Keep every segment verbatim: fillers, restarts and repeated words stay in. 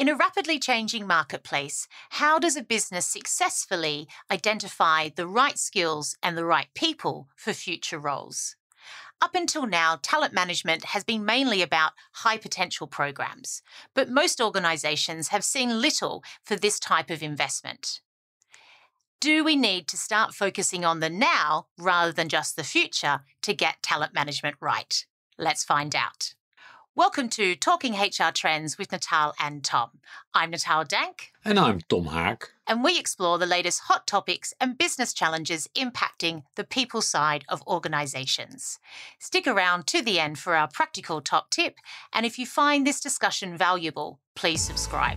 In a rapidly changing marketplace, how does a business successfully identify the right skills and the right people for future roles? Up until now, talent management has been mainly about high potential programs, but most organizations have seen little for this type of investment. Do we need to start focusing on the now rather than just the future to get talent management right? Let's find out. Welcome to Talking H R Trends with Natal and Tom. I'm Natal Dank. And I'm Tom Haak. And we explore the latest hot topics and business challenges impacting the people side of organizations. Stick around to the end for our practical top tip. And if you find this discussion valuable, please subscribe.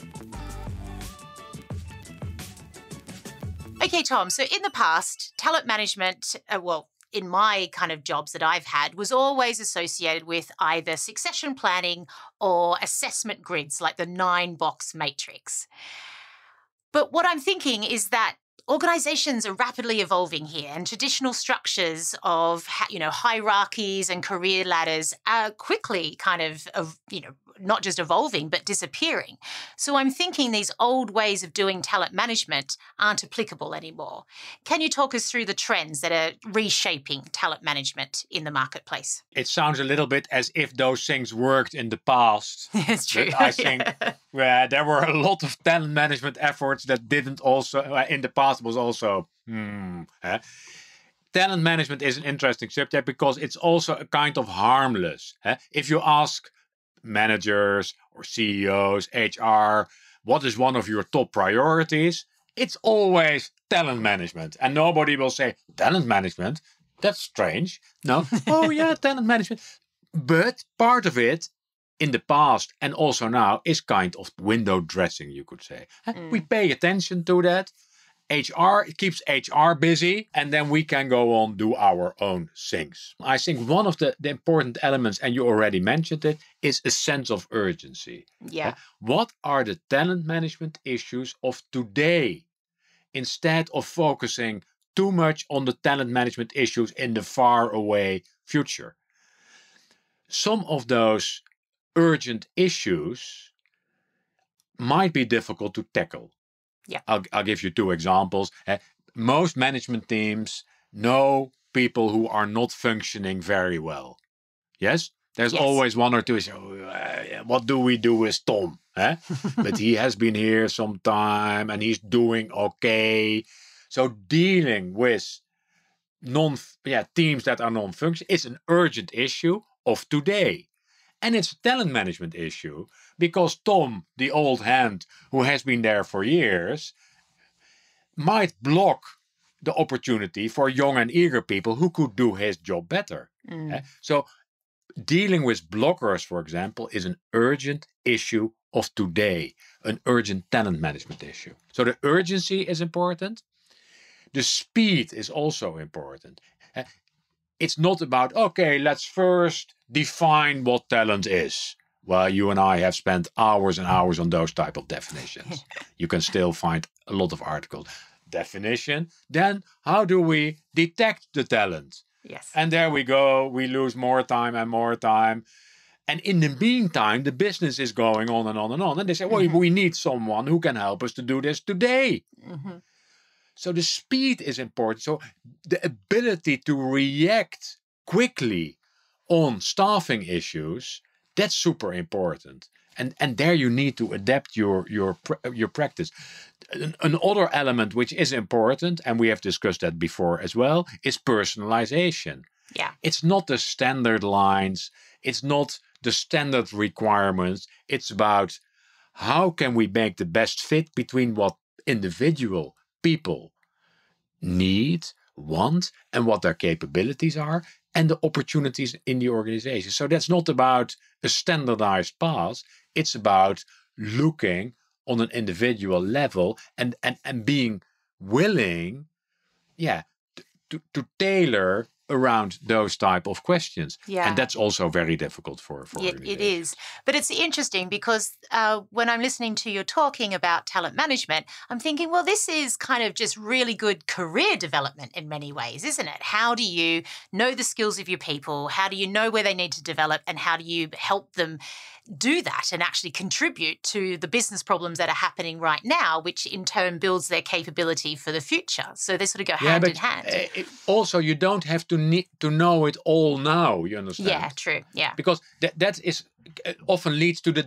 Okay, Tom, so in the past, talent management, uh, well, in my kind of jobs that I've had, was always associated with either succession planning or assessment grids, like the nine-box matrix. But what I'm thinking is that organizations are rapidly evolving here, and traditional structures of, you know, hierarchies and career ladders are quickly kind of, of, you know, not just evolving, but disappearing. So I'm thinking these old ways of doing talent management aren't applicable anymore. Can you talk us through the trends that are reshaping talent management in the marketplace? It sounds a little bit as if those things worked in the past. It's true. But I think uh, there were a lot of talent management efforts that didn't also, uh, in the past was also, hmm, eh? Talent management is an interesting subject because it's also a kind of harmless. Eh? If you ask managers or C E Os, H R, what is one of your top priorities? It's always talent management. And nobody will say, talent management? That's strange. No. Oh yeah, talent management. But part of it in the past and also now is kind of window dressing, you could say. Mm. We pay attention to that. H R, it keeps H R busy, and then we can go on do our own things. I think one of the, the important elements, and you already mentioned it, is a sense of urgency. Yeah. Uh, what are the talent management issues of today? Instead of focusing too much on the talent management issues in the far away future. Some of those urgent issues might be difficult to tackle. Yeah. I'll, I'll give you two examples. Uh, most management teams know people who are not functioning very well. Yes? There's yes. always one or two. So, uh, what do we do with Tom? Eh? But he has been here some time and he's doing okay. So dealing with non, yeah, teams that are non-functional is an urgent issue of today. And it's a talent management issue because Tom, the old hand who has been there for years, might block the opportunity for young and eager people who could do his job better. Mm. Uh, so dealing with blockers, for example, is an urgent issue of today, an urgent talent management issue. So the urgency is important. The speed is also important. Uh, It's not about, okay, let's first define what talent is. Well, you and I have spent hours and hours on those type of definitions. You can still find a lot of articles. Definition. Then how do we detect the talent? Yes. And there we go. We lose more time and more time. And in the meantime, the business is going on and on and on. And they say, well, mm-hmm. we need someone who can help us to do this today. Mm-hmm. So the speed is important. So the ability to react quickly on staffing issues, that's super important. And and there you need to adapt your your your practice. Another element which is important, and we have discussed that before as well, is personalization. Yeah. It's not the standard lines. It's not the standard requirements. It's about how can we make the best fit between what individual people need, want, and what their capabilities are, and the opportunities in the organization. So that's not about a standardized path. It's about looking on an individual level and, and, and being willing, yeah, to, to tailor around those type of questions. Yeah. And that's also very difficult for, for yeah, it is. But it's interesting because uh, when I'm listening to you talking about talent management, I'm thinking, well, this is kind of just really good career development in many ways, isn't it? How do you know the skills of your people? How do you know where they need to develop? And how do you help them do that and actually contribute to the business problems that are happening right now, which in turn builds their capability for the future. So they sort of go Yeah, hand but in hand. uh, it, also you don't have to need to know it all now. You understand? Yeah, true. Yeah. Because that that is uh, often leads to the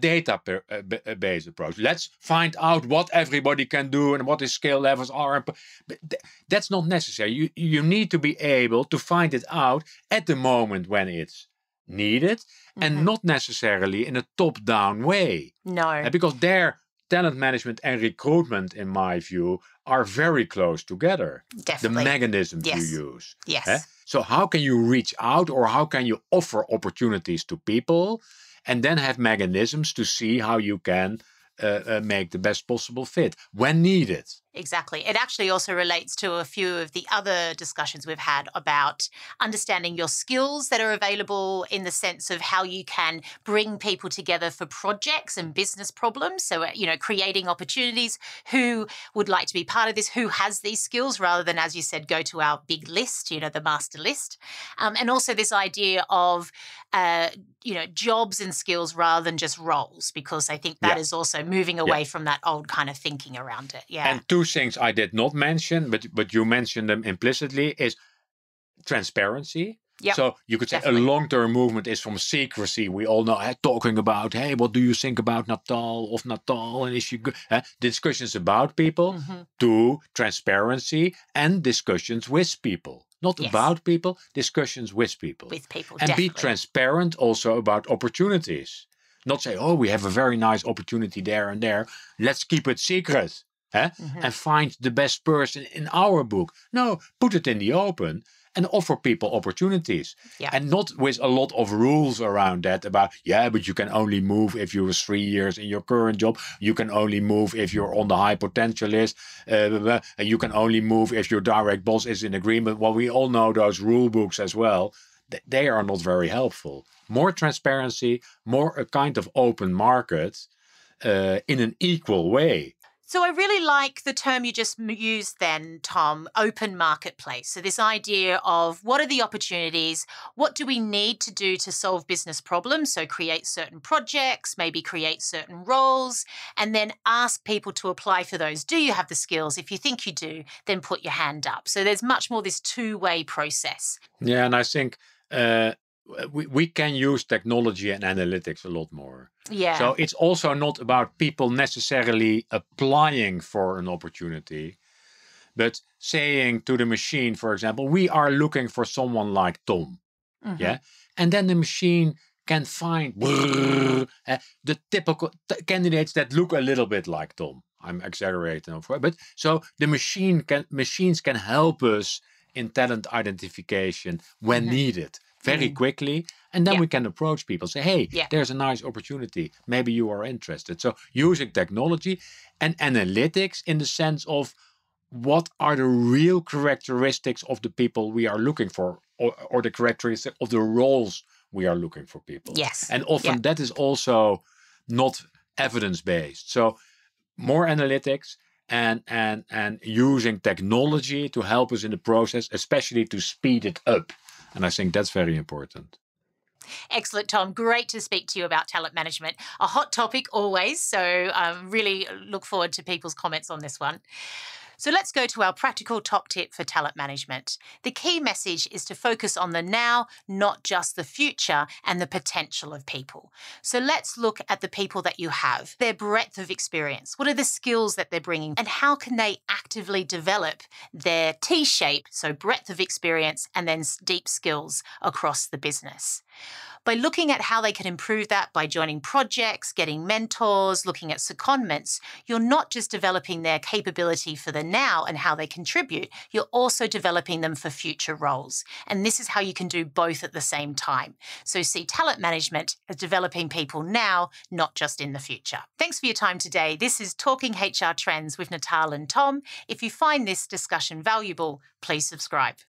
database approach. Let's find out what everybody can do and what the skill levels are. But th- that's not necessary. You you need to be able to find it out at the moment when it's needed, mm-hmm. and not necessarily in a top-down way. No. Uh, because there, talent management and recruitment, in my view, are very close together. Definitely. The mechanisms yes. you use. Yes. Eh? So how can you reach out, or how can you offer opportunities to people, and then have mechanisms to see how you can uh, uh, make the best possible fit when needed? Exactly. It actually also relates to a few of the other discussions we've had about understanding your skills that are available, in the sense of how you can bring people together for projects and business problems. So, you know, creating opportunities. Who would like to be part of this? Who has these skills, rather than, as you said, go to our big list, you know, the master list. Um, and also this idea of, uh, you know, jobs and skills rather than just roles, because I think that yeah. is also moving away yeah. from that old kind of thinking around it. Yeah. And two things I did not mention, but but you mentioned them implicitly, is transparency. Yep, so you could say definitely. a long-term movement is from secrecy. We all know, eh, talking about, hey, what do you think about Natal, of Natal, and is she good? Eh, discussions about people, mm-hmm. to transparency and discussions with people. Not yes. about people, discussions with people. With people, and definitely. be transparent also about opportunities. Not say, oh, we have a very nice opportunity there and there. Let's keep it secret. Eh? Mm-hmm. And find the best person in our book. No, put it in the open and offer people opportunities. Yeah. And not with a lot of rules around that about, yeah, but you can only move if you were three years in your current job. You can only move if you're on the high potential list. Uh, and you can only move if your direct boss is in agreement. Well, we all know those rule books as well. They are not very helpful. More transparency, more a kind of open market uh, in an equal way. So I really like the term you just used then, Tom, open marketplace. So this idea of what are the opportunities? What do we need to do to solve business problems? So create certain projects, maybe create certain roles, and then ask people to apply for those. Do you have the skills? If you think you do, then put your hand up. So there's much more this two-way process. Yeah, and I think uh, we, we can use technology and analytics a lot more. Yeah. So it's also not about people necessarily applying for an opportunity, but saying to the machine, for example, we are looking for someone like Tom. Mm-hmm. Yeah. And then the machine can find brrr, uh, the typical t- candidates that look a little bit like Tom. I'm exaggerating, but so the machine can machines can help us in talent identification when mm-hmm. needed. Very mm. quickly, and then yeah. we can approach people, say, hey, yeah. there's a nice opportunity. Maybe you are interested. So using technology and analytics in the sense of what are the real characteristics of the people we are looking for, or, or the characteristics of the roles we are looking for people. Yes. And often yeah. that is also not evidence-based. So more analytics and, and, and using technology to help us in the process, especially to speed it up. And I think that's very important. Excellent, Tom. Great to speak to you about talent management. A hot topic always, so um, really look forward to people's comments on this one. So let's go to our practical top tip for talent management. The key message is to focus on the now, not just the future and the potential of people. So let's look at the people that you have, their breadth of experience. What are the skills that they're bringing, and how can they actively develop their T-shape, so breadth of experience and then deep skills across the business? By looking at how they can improve that by joining projects, getting mentors, looking at secondments, you're not just developing their capability for the now and how they contribute, you're also developing them for future roles. And this is how you can do both at the same time. So see talent management as developing people now, not just in the future. Thanks for your time today. This is Talking H R Trends with Natal and Tom. If you find this discussion valuable, please subscribe.